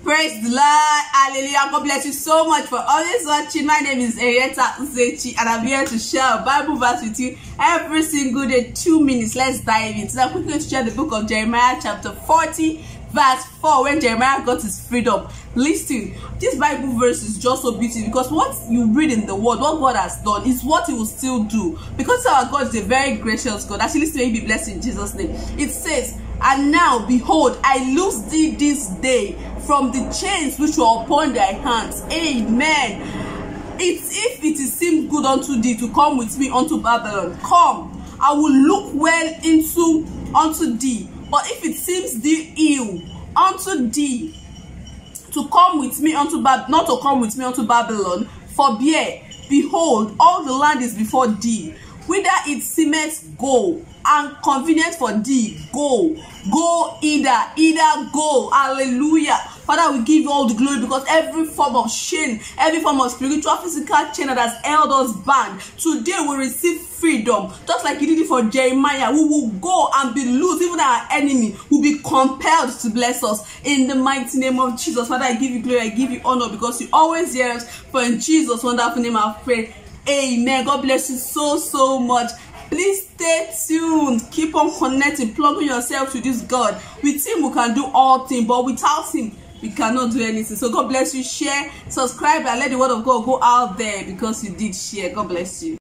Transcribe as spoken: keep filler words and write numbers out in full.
Praise the Lord. Hallelujah. God bless you so much for always watching. My name is Arietta Uzechi, and I'm here to share a Bible verse with you every single day. Two minutes. Let's dive in. So I'm quickly to share the book of Jeremiah chapter forty, verse four, when Jeremiah got his freedom. Listen, this Bible verse is just so beautiful because what you read in the word, what God has done, is what he will still do. Because our God is a very gracious God. Actually, listen, may you be blessed in Jesus' name. It says, "And now, behold, I loose thee this day from the chains which were upon thy hands." Amen. It's if it is seemed good unto thee to come with me unto Babylon, come, I will look well into unto thee. But if it seems thee ill unto thee to come with me unto Bab not to come with me unto Babylon, forbear. Behold, all the land is before thee. Whither it seemeth, go, and convenient for thee, go. Go either, either go. Hallelujah. Father, we give you all the glory because every form of shame, every form of spiritual, physical chain that has held us bound, today we receive freedom. Just like you did it for Jeremiah, we will go and be loose. Even our enemy will be compelled to bless us in the mighty name of Jesus. Father, I give you glory, I give you honor because you always hear us. For in Jesus' wonderful name I pray. Amen. God bless you so, so much. Please stay tuned. Keep on connecting, plugging yourself to this God. With him, we can do all things, but without him, we cannot do anything. So God bless you. Share, subscribe, and let the word of God go out there because you did share. God bless you.